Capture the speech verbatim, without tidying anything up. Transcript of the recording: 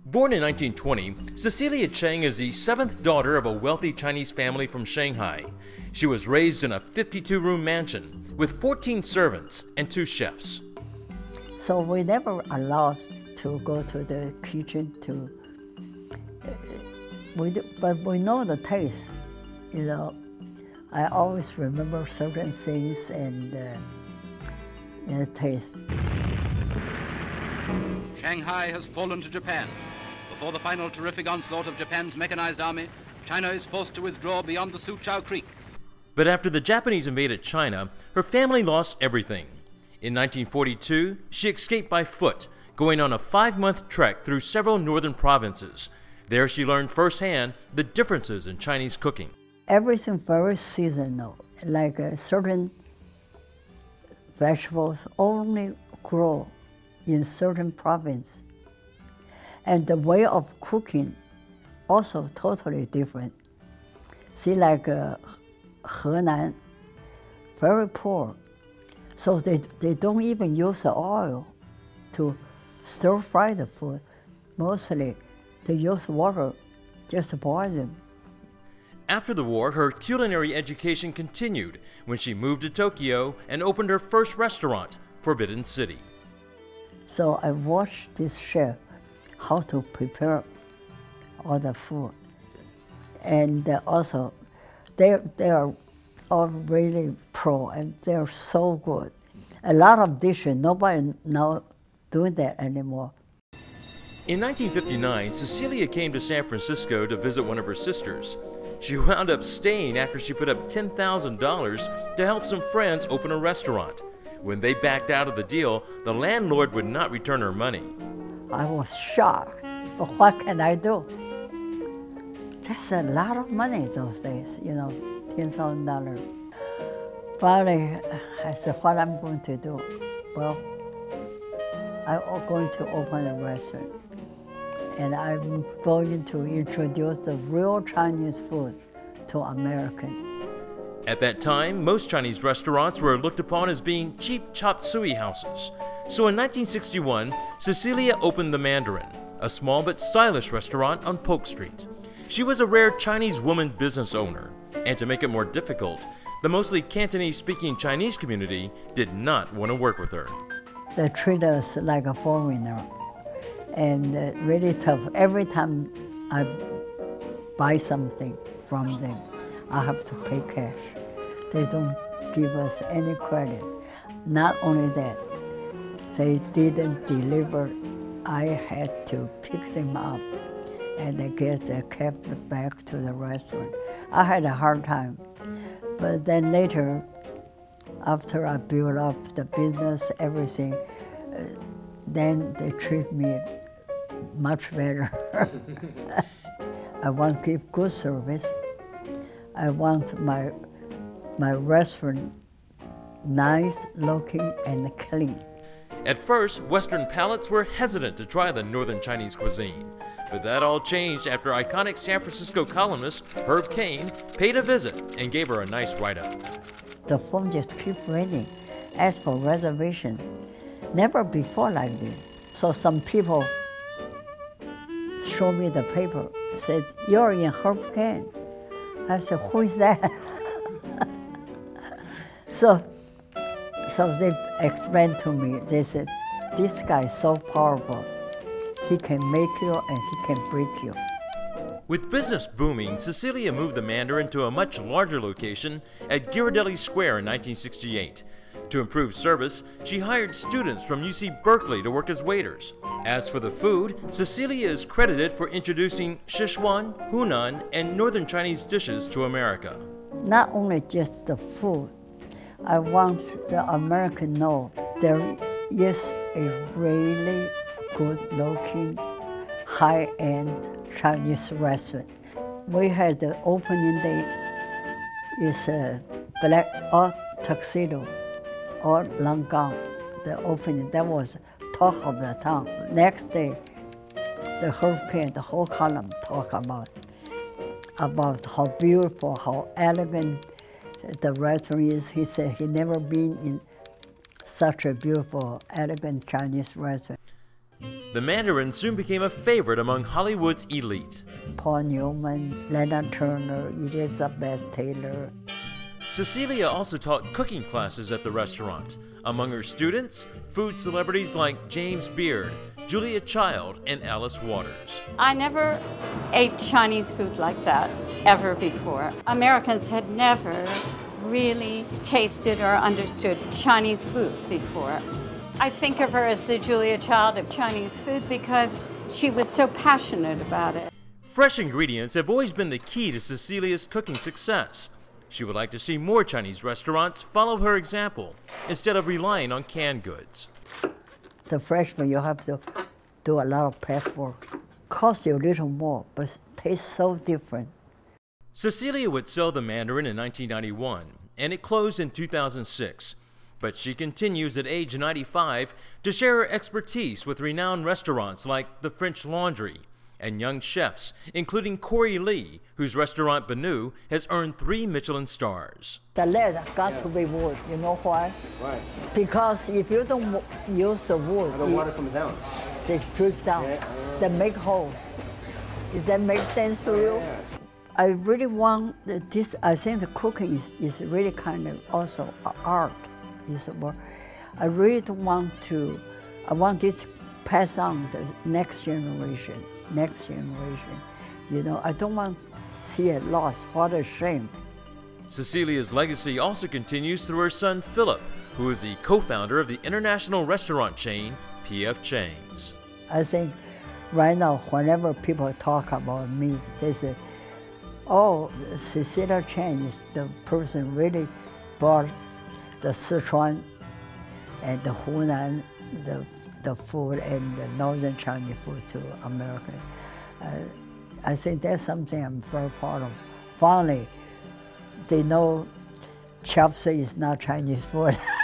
Born in nineteen twenty, Cecilia Chiang is the seventh daughter of a wealthy Chinese family from Shanghai. She was raised in a fifty-two room mansion with fourteen servants and two chefs. So we never allowed to go to the kitchen to, we do, but we know the taste, you know. I always remember certain things and uh, the taste. Shanghai has fallen to Japan. Before the final terrific onslaught of Japan's mechanized army, China is forced to withdraw beyond the Suqiao Creek. But after the Japanese invaded China, her family lost everything. In nineteen forty-two, she escaped by foot, going on a five-month trek through several northern provinces. There she learned firsthand the differences in Chinese cooking. Everything very seasonal, like uh, certain vegetables only grow in certain province. And the way of cooking also totally different. See, like uh, Henan, very poor. So they, they don't even use the oil to stir fry the food. Mostly they use water, just boil them. After the war, her culinary education continued when she moved to Tokyo and opened her first restaurant, Forbidden City. So I watched this chef how to prepare all the food. And uh, also, they, they are all really pro and they're so good. A lot of dishes, nobody now doing that anymore. In nineteen fifty-nine, Cecilia came to San Francisco to visit one of her sisters. She wound up staying after she put up ten thousand dollars to help some friends open a restaurant. When they backed out of the deal, the landlord would not return her money. I was shocked, but what can I do? That's a lot of money those days, you know, ten thousand dollars. Finally, I said, what I'm going to do? Well, I'm going to open a restaurant. And I'm going to introduce the real Chinese food to Americans. At that time, most Chinese restaurants were looked upon as being cheap chop suey houses. So in nineteen sixty-one, Cecilia opened the Mandarin, a small but stylish restaurant on Polk Street. She was a rare Chinese woman business owner, and to make it more difficult, the mostly Cantonese-speaking Chinese community did not want to work with her. They treat us like a foreigner, and uh, really tough. Every time I buy something from them, I have to pay cash. They don't give us any credit. Not only that, they didn't deliver. I had to pick them up and get the cab back to the restaurant. I had a hard time. But then later, after I built up the business, everything, uh, then they treat me much better. I want to give good service. I want my, my restaurant nice looking and clean. At first, Western palates were hesitant to try the Northern Chinese cuisine. But that all changed after iconic San Francisco columnist Herb Caen paid a visit and gave her a nice write-up. The phone just keeps ringing. Ask for reservation. Never before like this. So some people showed me the paper, said, "You're in Herb Caen." I said, "Who is that?" so, so they explained to me, they said, "This guy is so powerful. He can make you and he can break you." With business booming, Cecilia moved the Mandarin to a much larger location at Ghirardelli Square in nineteen sixty-eight. To improve service, she hired students from U C Berkeley to work as waiters. As for the food, Cecilia is credited for introducing Sichuan, Hunan, and Northern Chinese dishes to America. Not only just the food, I want the American to know there is a really good-looking, high-end Chinese restaurant. We had the opening day, is a black or tuxedo or long gown. The opening, that was talk of the town. Next day, the Herb Caen, the whole column talk about about how beautiful, how elegant the restaurant is. He said he never been in such a beautiful, elegant Chinese restaurant. The Mandarin soon became a favorite among Hollywood's elite. Paul Newman, Leonard Turner, Elizabeth Taylor. Cecilia also taught cooking classes at the restaurant. Among her students, food celebrities like James Beard, Julia Child, and Alice Waters. I never ate Chinese food like that ever before. Americans had never really tasted or understood Chinese food before. I think of her as the Julia Child of Chinese food because she was so passionate about it. Fresh ingredients have always been the key to Cecilia's cooking success. She would like to see more Chinese restaurants follow her example instead of relying on canned goods. The fresh one, you have to do a lot of prep work. Costs you a little more, but tastes so different. Cecilia would sell the Mandarin in nineteen ninety-one, and it closed in two thousand six. But she continues at age ninety-five to share her expertise with renowned restaurants like the French Laundry and young chefs, including Corey Lee, whose restaurant Benu has earned three Michelin stars. The lead got yeah. to be wood. You know why? Why? Because if you don't use the wood, the water comes down. It drips down. Yeah. Uh, they make hole. Does that make sense to you? Yeah. I really want this. I think the cooking is, is really kind of also art. Is what I really don't want to. I want this pass on the next generation. Next generation. You know, I don't want to see it lost. What a shame. Cecilia's legacy also continues through her son Philip, who is the co-founder of the international restaurant chain P F Chang's. I think right now, whenever people talk about me, they say, oh, Cecilia Chiang is the person really brought the Sichuan and the Hunan, the, the food and the northern Chinese food to America. Uh, I think that's something I'm very proud of. Finally, they know chop suey is not Chinese food.